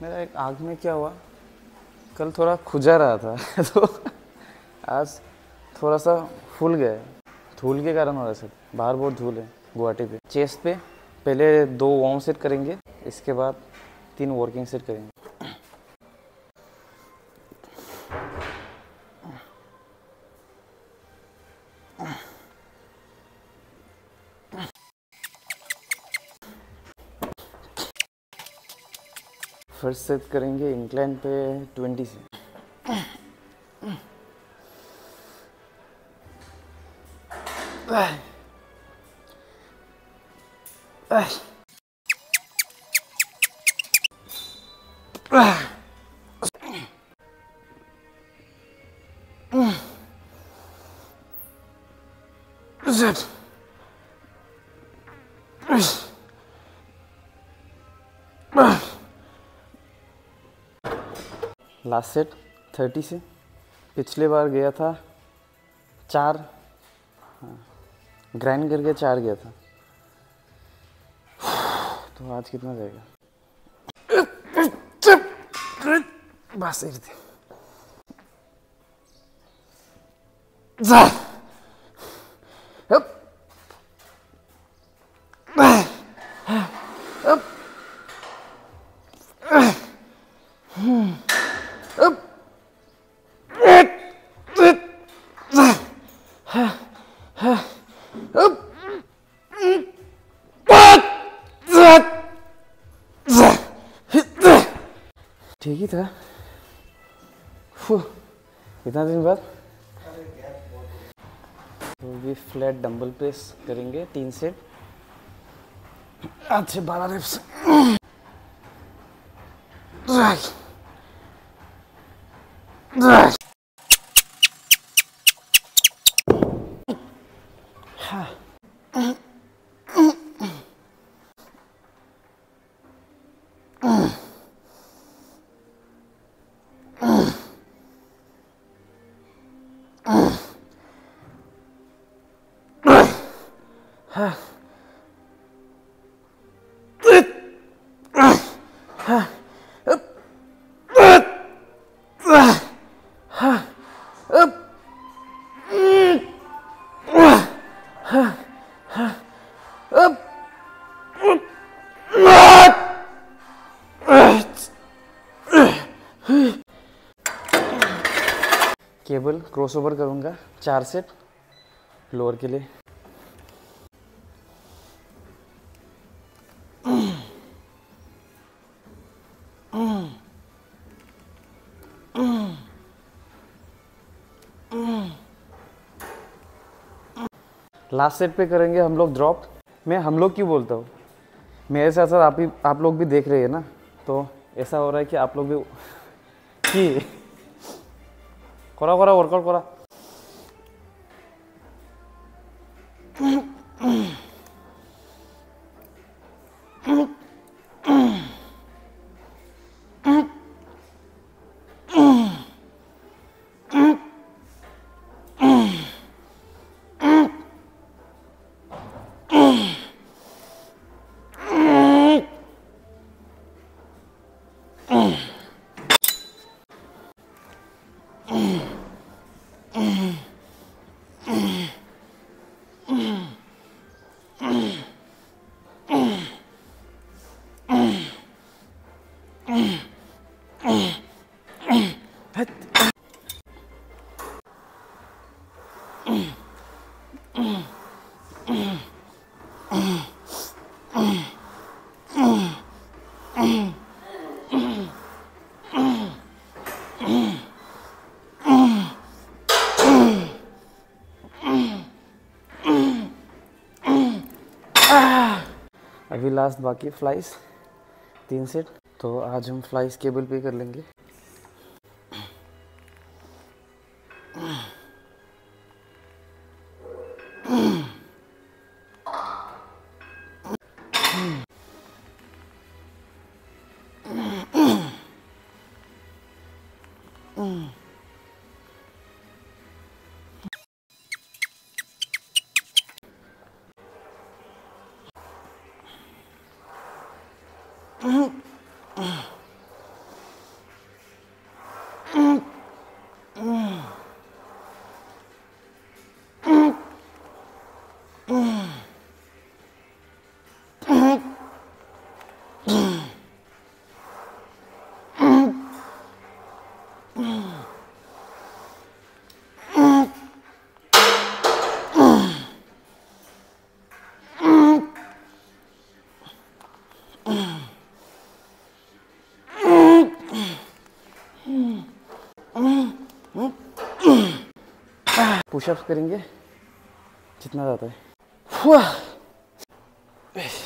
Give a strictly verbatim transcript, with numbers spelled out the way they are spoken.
मेरा एक आँख में क्या हुआ, कल थोड़ा खुजा रहा था तो आज थोड़ा सा फूल गया है। धूल के कारण हो रहा है सर, बाहर बहुत धूल है गुवाहाटी पे। चेस्ट पे पहले दो वार्म सेट करेंगे, इसके बाद तीन वर्किंग सेट करेंगे। फर्स्ट सेट करेंगे इंक्लाइन पे ट्वेंटी से। लास्ट सेट थर्टी से। पिछले बार गया था चार, हाँ ग्राइंड करके चार गया था, तो आज कितना जाएगा? बस यही थी। ठीक ही था। कितना दिन बाद तो भी फ्लैट डंबल प्रेस करेंगे तीन सेट, आठ से बारह रेप्स। केबल क्रॉसओवर करूंगा चार सेट लोअर के लिए। लास्ट सेट पे करेंगे हम लोग ड्रॉप। मैं हम लोग क्यों बोलता हूँ, मेरे साथ साथ आप ही आप लोग भी देख रहे हैं ना, तो ऐसा हो रहा है कि आप लोग भी कि करा करा वर्कआउट करा। अभी लास्ट बाकी फ्लाइस तीन सेट, तो आज हम फ्लाइस केबल पे कर लेंगे। पुशअप्स करेंगे जितना ज़्यादा है।